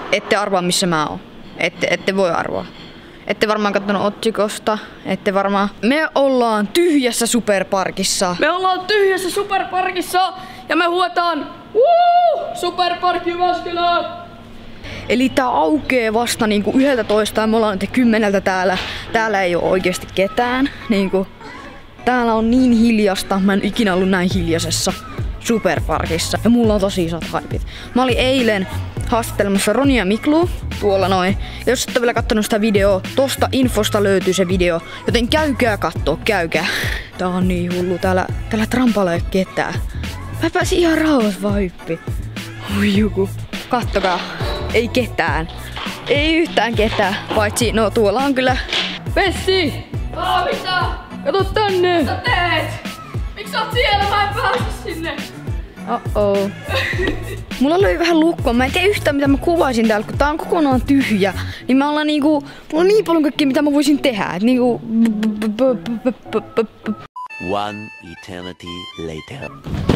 ette arvaa missä mä oon. Ette voi arvaa. Ette varmaan kattonut otsikosta. Ette varmaan. Me ollaan tyhjässä superparkissa. Me ollaan tyhjässä superparkissa ja me huutaan Superparkki Jyväskylä! Eli tää aukee vasta niinku 11 ja me ollaan nyt 10 täällä. Täällä ei oo oikeesti ketään. Niinku, täällä on niin hiljasta. Mä en ikinä ollut näin hiljaisessa superparkissa. Ja mulla on tosi isot haipit. Mä olin eilen haastattelemassa Roni ja Miklu tuolla noin. Jos ette vielä kattonut sitä videoa, tosta infosta löytyy se video. Joten käykää kattoo, käykää. Tää on niin hullu. Täällä trampalla ei oo ketään. Mä pääsin ihan rauhassa vaan hyppi. Oi joku. Kattokaa. Ei ketään. Ei yhtään ketään. Paitsi, no tuolla on kyllä Pessi! Mitä? Kato tänne! Mitä teet? Miksi sä oot siellä? Mä en pääse sinne. Oh. Mulla löi vähän lukkoa. Mä en tiedä yhtään mitä mä kuvaisin täällä, kun tää on kokonaan tyhjä. Niin mä ollaan niinku, mulla on niin paljon kaikkea mitä mä voisin tehdä. Et niinku... One eternity later.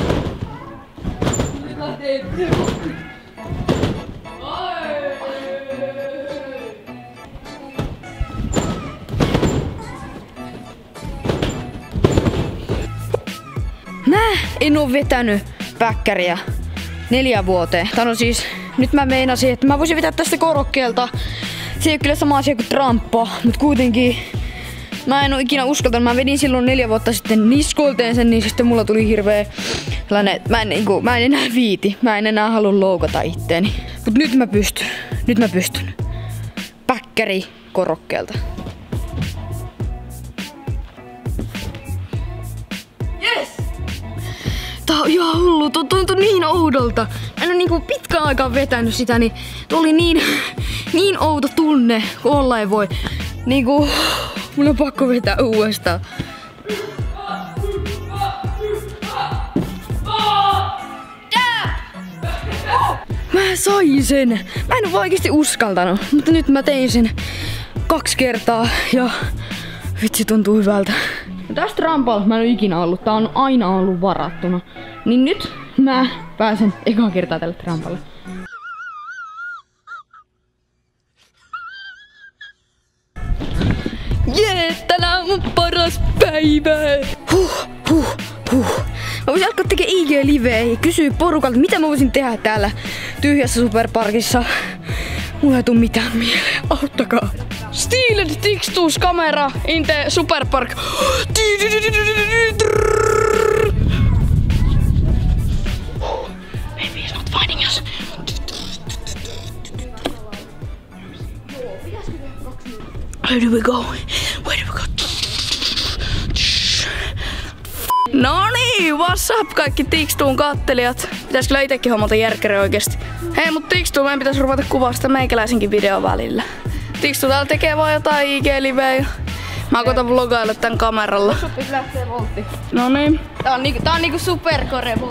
Mä en oo vetänyt päkkäriä 4 vuoteen. Tää on siis, nyt mä meinasin, että mä voisin vetää tästä korokkeelta. Se ei oo kyllä sama asia kuin tramppa, mut kuitenkin mä en oo ikinä uskaltanut. Mä vedin silloin 4 vuotta sitten niskoilteen sen, niin sitten mulla tuli hirveä sellainen, mä en enää viiti. Mä en enää halua loukata itteeni. Mut nyt mä pystyn. Nyt mä pystyn. Päkkäri korokkeelta. Tää on ihan hullu, tuo tuntui niin oudolta. Mä en oo niinku pitkään aikaan vetänyt sitä, niin tuo oli niin outo tunne, kun olla ei voi. Niinku, mun on pakko vetää uudestaan. Mä sain sen. Mä en oo oikeesti uskaltanut, mutta nyt mä tein sen 2 kertaa ja vitsi tuntuu hyvältä. Tästä rampalla mä en oo ikinä ollut, tää on aina ollut varattuna. Niin nyt mä pääsen ekaa kertaa tälle rampalle. Jee, tänään on mun paras päivä! Mä voisin alkaa tekee IG-liveä ja kysyä porukalta, mitä mä voisin tehdä täällä tyhjässä superparkissa. Mulla ei tuu mitään mieleen, auttakaa. Stealed Tixtus kamera in the Superpark. Maybe he's not finding us. Where do we go? Where do we go? Noniin, what's up kaikki Tixtuun kattelijat? Pitäis kyllä itekin hommata järkkäri oikeesti. Hei, mut Tixtu, meidän pitäis ruveta kuvaa sitä meikäläisenkin videon välillä. Tixtu täällä tekee vaan jotain IG-liveä. Mä koitan vlogailla tän kameralla. Supis lähtee voltti. Noniin. Tää on niinku superkorevo.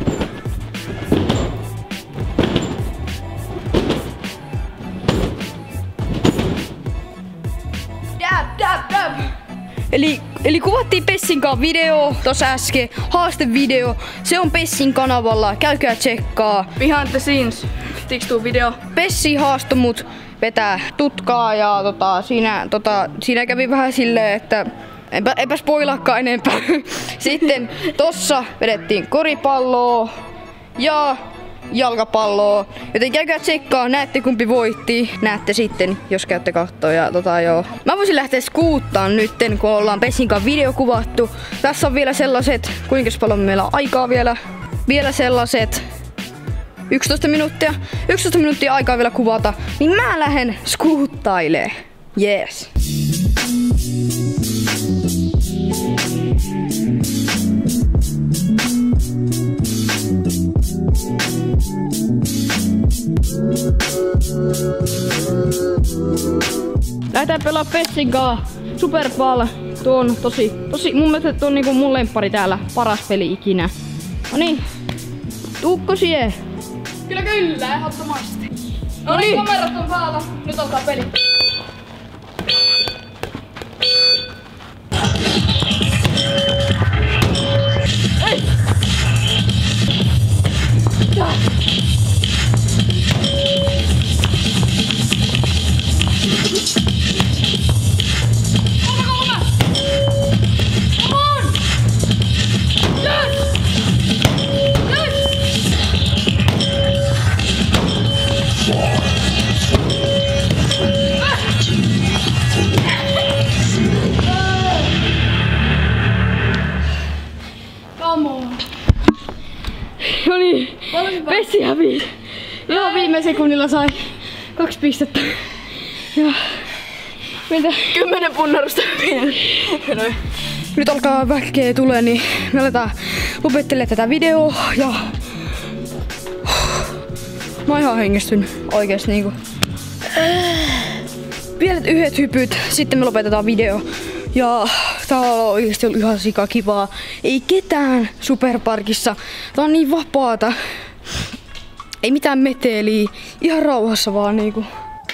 Dab. Eli kuvattiin Pessin kanssa video tossa äsken, haastevideo. Se on Pessin kanavalla, käykää tsekkaa. Behind the scenes, Tixtuun video. Pessi haastoi mut vetää tutkaa ja siinä kävi vähän silleen, että enpä spoilaakaan enempää. Sitten tossa vedettiin koripalloa ja jalkapalloa. Joten käykää tsekkaa, näette kumpi voitti. Näette sitten, jos käytte kattoo ja joo. Mä voisin lähteä skuuttaan nytten, kun ollaan Pessin kanssa video kuvattu. Tässä on vielä sellaiset, kuinka paljon meillä on aikaa vielä. Vielä sellaiset 11 minuuttia. 11 minuuttia aikaa vielä kuvata. Niin mä lähden skuuttailee. Yes. Lähdetään pelaa Pessin kanssa Superball. Tuo on tosi, mun mielestä tuo on niinku mun lemppari täällä, paras peli ikinä. Noniin, tuukko sie? Kyllä, ehdottomasti. Noniin, kamerat on päällä. Nyt alkaa peli. Ei! No niin, Pessi hävisi. Ihan viime sekunnilla sai 2 pistettä. Ja mitä? 10 punnarusta. Nyt alkaa väkeä tulee, niin me aletaan lopettelemaan tätä videoa ja mä oon ihan hengestynyt oikeesti niinku. Pienet yhdet hypyt, sitten me lopetetaan video. Ja tää on oikeesti ollut ihan sikakivaa. Ei ketään superparkissa. Tää on niin vapaata. Ei mitään meteliä. Ihan rauhassa vaan niinku.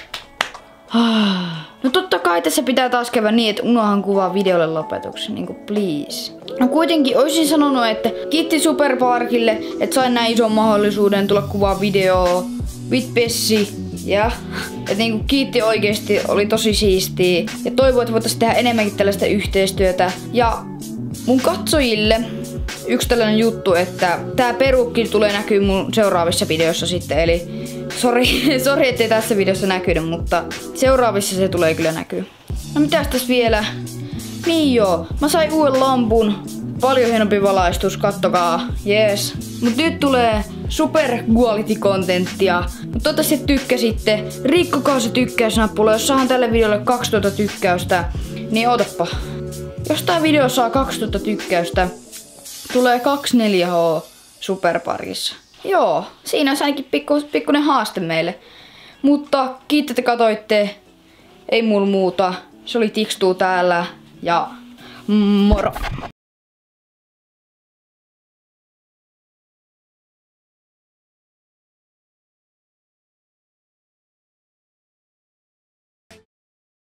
No totta kai tässä pitää taas käydä niin, että unohan kuvaa videolle lopetuksen, niinku please. No kuitenkin oisin sanonut, että kiitti Superparkille, että sain näin ison mahdollisuuden tulla kuvaa videoa with Pessi. Ja että niinku kiitti oikeesti, oli tosi siistiä. Ja toivon, että voitaisiin tehdä enemmänkin tällaista yhteistyötä. Ja mun katsojille yksi juttu, että tää perukki tulee näkyy mun seuraavissa videoissa sitten. Eli sori ettei tässä videossa näkynyt, mutta seuraavissa se tulee kyllä näkyy. No mitäs tässä vielä? Niin joo, mä sain uuden lampun. Paljon hienompi valaistus, kattokaa. Jees. Mut nyt tulee super quality contenttia. Mut toivottavasti tykkäsitte. Rikkokaa se tykkäysnappula. Jos saan tälle videolle 2000 tykkäystä, niin ootappa. Jos tää video saa 2000 tykkäystä, tulee 24H Superparkissa. Joo, siinä on ainakin pikkuinen haaste meille. Mutta kiitos, että katoitte. Ei mulla muuta. Se oli Tixtuu täällä ja moro!